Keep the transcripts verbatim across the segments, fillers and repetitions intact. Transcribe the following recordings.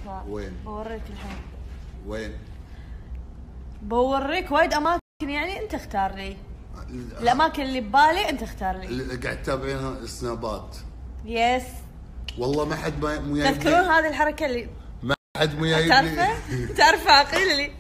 لا. وين؟ بوريك الحين. وين؟ بوريك وايد اماكن، يعني انت اختار لي الاماكن اللي ببالي، انت اختار لي. اللي قاعد تتابعينها سنابات. يس. والله ما حد ما مو جايب. تذكرون هذه الحركه اللي ما حد مو جايب. تعرفه؟ تعرفه عقيل لي.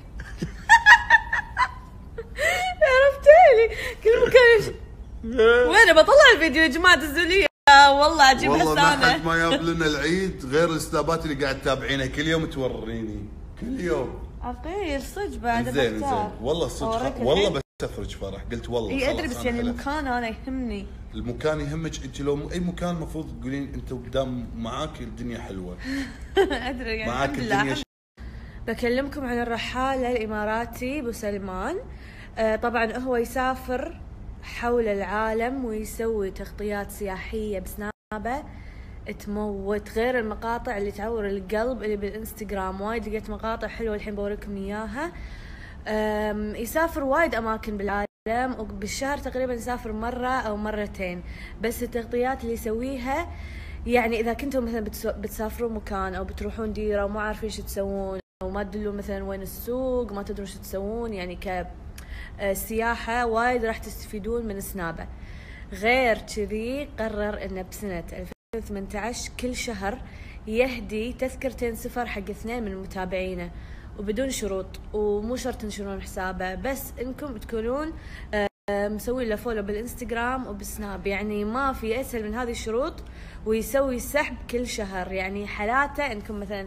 عرفتيني كل مكان. وين بطلع الفيديو يا جماعه دزوا لي والله عجيب هسه. والله ما حد ما جاب لنا العيد غير السنابات اللي قاعد تتابعينها كل يوم توريني كل يوم. عقيل صدق بعد زين زين والله صدق والله بس افرج فرح قلت والله. اي ادري بس يعني المكان انا يهمني. المكان يهمك انت، لو اي مكان المفروض تقولين انت قدام معاك الدنيا حلوه. ادري يعني معاك الدنيا. بكلمكم عن الرحاله الاماراتي ابو سلمان. آه طبعا هو يسافر حول العالم ويسوي تغطيات سياحيه بسنابه تموت، غير المقاطع اللي تعور القلب اللي بالانستغرام. وايد لقيت مقاطع حلوه الحين بوريكم اياها. يسافر وايد اماكن بالعالم، وبالشهر تقريبا يسافر مره او مرتين، بس التغطيات اللي يسويها يعني اذا كنتم مثلا بتسافرون مكان او بتروحون ديره وما عارفين شو تسوون او ما تدلون مثلا وين السوق، ما تدرون شو تسوون، يعني كسياحه وايد راح تستفيدون من سنابه. غير كذي قرر انه بسنه ألفين وثمانية عشر كل شهر يهدي تذكرتين سفر حق اثنين من متابعينه وبدون شروط، ومو شرط تنشرون حسابه، بس انكم تكونون مسوين له فولو بالانستغرام وبالسناب. يعني ما في اسهل من هذه الشروط، ويسوي سحب كل شهر. يعني حالاته انكم مثلا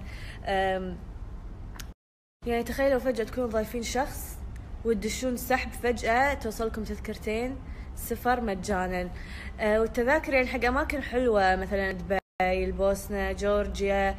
يعني تخيلوا فجأة تكونوا ضايفين شخص وتدشون سحب، فجأة توصلكم تذكرتين سفر مجانا. والتذاكر يعني حق اماكن حلوة مثلا دبي، البوسنة، جورجيا،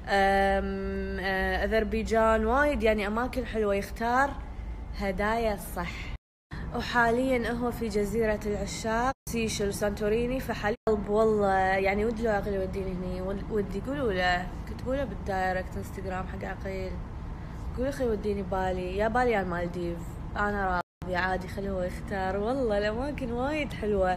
أذربيجان، وايد يعني أماكن حلوة. يختار هدايا الصح. وحاليا هو في جزيرة العشاق سيشل سانتوريني. فحاليا والله يعني ودي لو عقيل يوديني هني، ودي قولوا له، كتبوا له بالدايركت انستغرام حق عقيل، قولوا اخي وديني بالي، يا بالي يا المالديف، أنا راضي عادي، خليه هو يختار. والله الأماكن وايد حلوة،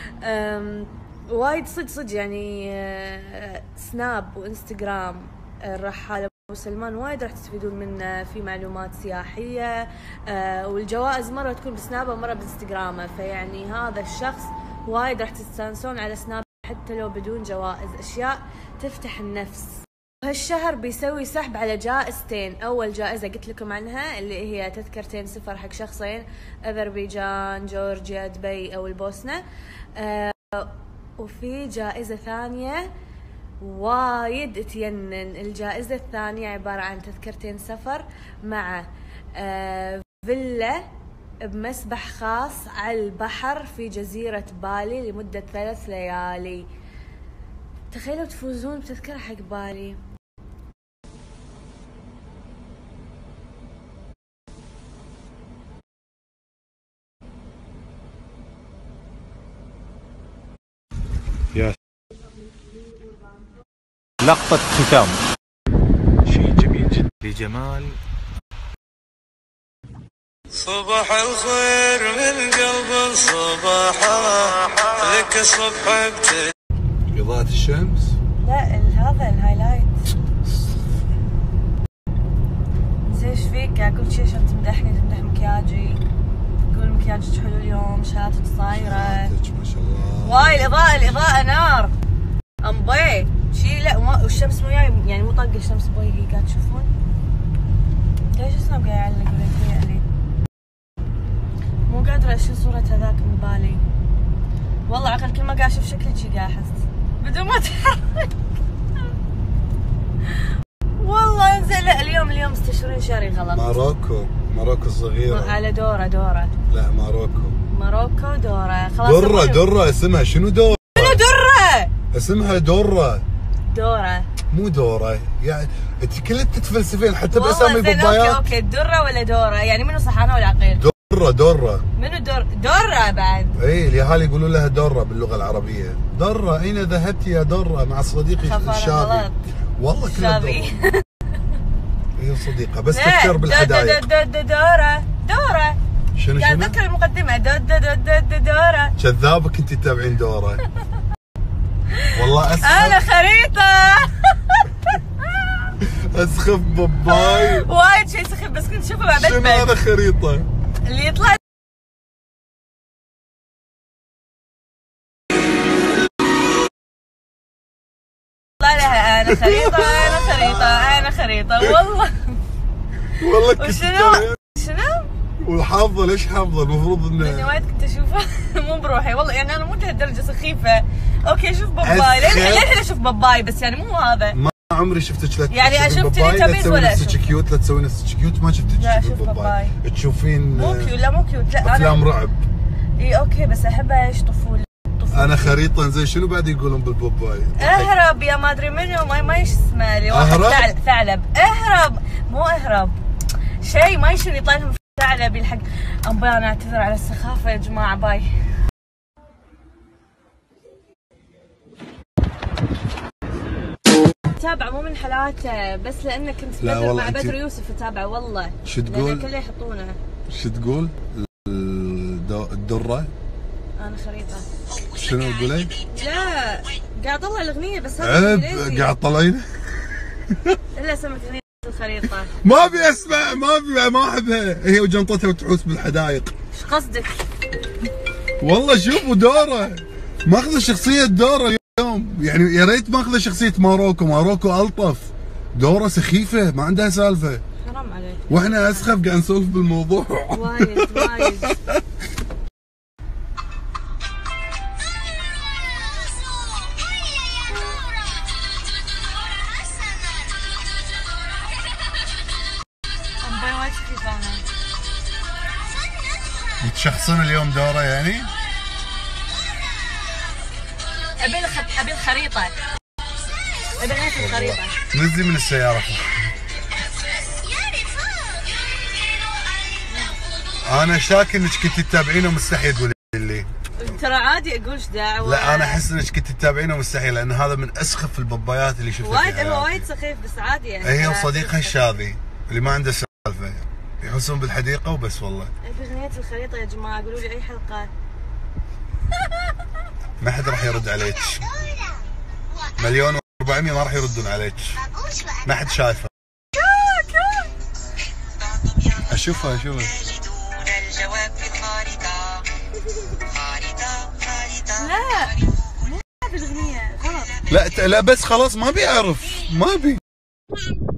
وايد صدق صدق يعني. سناب وانستغرام الرحالة ابو سلمان وايد راح تستفيدون منه في معلومات سياحية، والجوائز مرة تكون بسنابه ومرة بانستغرامه. فيعني هذا الشخص وايد راح تستانسون على سناب حتى لو بدون جوائز، اشياء تفتح النفس. هالشهر بيسوي سحب على جائزتين. اول جائزة قلت لكم عنها اللي هي تذكرتين سفر حق شخصين، اذربيجان، جورجيا، دبي او البوسنة. وفي جائزة ثانية وايد تينن. الجائزة الثانية عبارة عن تذكرتين سفر مع فيلا بمسبح خاص على البحر في جزيرة بالي لمدة ثلاث ليالي. تخيلوا تفوزون بتذكرة حق بالي. يا لقطة ختام، شيء جميل جدا لجمال. صباح الخير من قلب الصباح لك الصبح بتجي. إضاءة الشمس؟ لا هذا الهايلايت. زين ايش فيك؟ اقول شي عشان تمدحني، تمدح مكياجي، تقول مكياجك حلو اليوم، شهادتك صايرة ما شاء الله. واي الإضاءة الإضاءة نار أمبي شي. لا والشمس مو جاي يعني مو طاقة الشمس بوجهي، قاعد تشوفون ليش اسمه قاعد يعلق ولا يتهيألي؟ مو قادرة اشيل صورة هذاك من بالي. والله عقل كل ما قاعد اشوف شكلك شي قاعد احس بدون ما اتحرك. والله انزين. لا اليوم اليوم مستشعرين شعري غلط. ماروكو ماروكو الصغيرة على دورة دورة. لا ماروكو ماروكو دورة. خلاص درة درة اسمها شنو دورة؟ شنو درة؟ اسمها درة. دورة مو دورة يعني انت كل تتفلسفين حتى باسامي البابايات. البابايات. اوكي اوكي درة ولا دورة؟ يعني منو صح انا ولا عقيل؟ درة درة. منو دور؟ درة بعد. اي اليهال يقولوا لها درة باللغة العربية. درة اين ذهبت يا درة مع صديقي الشابي؟ والله كله درة. هي صديقة بس تفكر بالحدايق. دورة دورة شنو قاعد شنو؟ اتذكر المقدمة. دورة. كذابة كنتي تتابعين دورة. والله اسف. انا خريطة. اسخف باباي وايد شيء سخيف بس كنت اشوفه مع بنت. شنو هذا خريطه؟ اللي يطلع طلع لها انا خريطه انا خريطه انا خريطه والله. والله كنت وشنو شنو؟ وحافظه ليش حافظه؟ المفروض انه اني وايد كنت اشوفه مو بروحي والله، يعني انا مو لهالدرجه سخيفه. اوكي شوف باباي للحين اشوف باباي بس يعني مو هذا. ما عمري شفتك لا يعني اشوف تليتابيز ولا اشوف كيوت، لا تسوي نفسك كيوت، ما شفتك لا اشوف باباي. تشوفين مو كيوت لا مو كيوت لا افلام رعب. اي اوكي بس احب اعيش طفولة. انا خريطه زين شنو بعد يقولون بالباباي؟ اهرب يا ما ادري منو ما ما ايش اسمه لي واحد أهرب؟ ثعلب. اهرب مو اهرب شيء ما يشون يطلع لهم ثعلب يلحق. ابي انا اعتذر على السخافه يا جماعه باي. اتابع مو من حالاته بس لانه كنت بدر مع بدر يوسف اتابعه والله. شو تقول؟ كله يحطونه. شو تقول؟ الدره؟ انا خريطه. شنو تقولي؟ لا قاعد اطلع الاغنيه بس هذا عيب قاعد تطلعين؟ الا سمعت اغنيه الخريطه. ما ابي اسمع ما ابي ما احبها هي وجنطتها وتحوس بالحدائق. ايش قصدك؟ والله شوفوا دوره ماخذه شخصيه دوره اليوم، يعني يا ريت ماخذه شخصيه ماروكو، ماروكو الطف. دوره سخيفه ما عندها سالفه. حرام عليك. واحنا اسخف قاعد نسولف بالموضوع. وايد وايد. بتشخصون اليوم دوره يعني؟ ابي الخ... ابي الخريطه. ابي اغنية الخريطه. نزلي من السياره. انا شاك انك كنت تتابعينه ومستحي تقولي لي. ترى عادي اقول ايش دعوه. لا انا احس انك كنت تتابعينه ومستحي لان هذا من اسخف الببايات اللي شفتها. وايد هو وايد سخيف بس عادي يعني. هي وصديقها الشاذي اللي ما عنده سالفه يحوسون بالحديقه وبس. والله في اغنية الخريطه يا جماعه قولوا لي اي حلقه. ما حد راح يرد عليك. مليون وأربعمية ما راح يردون عليك. ما حد شايفه. اشوفها اشوفها. لا مو هذه الاغنيه غلط. لا لا بس خلاص ما ابي اعرف ما ابي.